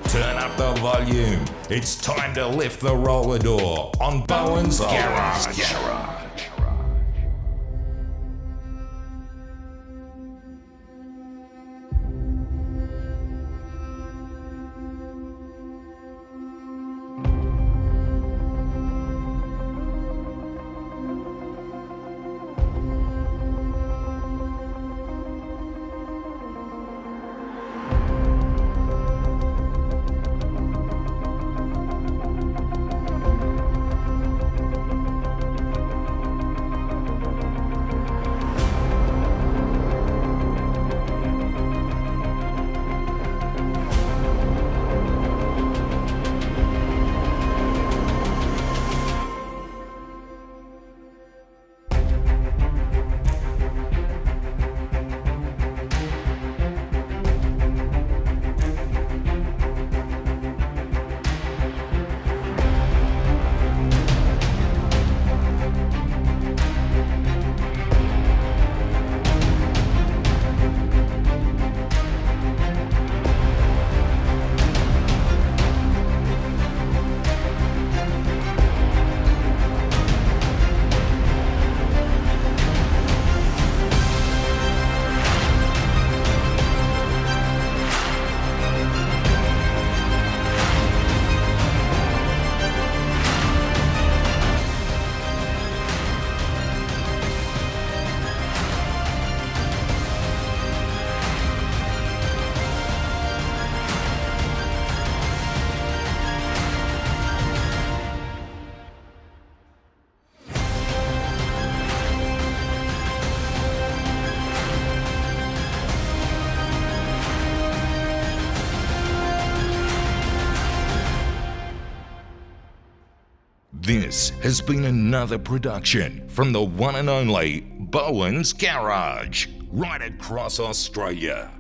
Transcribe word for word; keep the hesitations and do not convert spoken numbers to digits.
Turn up the volume. It's time to lift the roller door on Bowen's Garage. Garage. This has been another production from the one and only Bowen's Garage, right across Australia.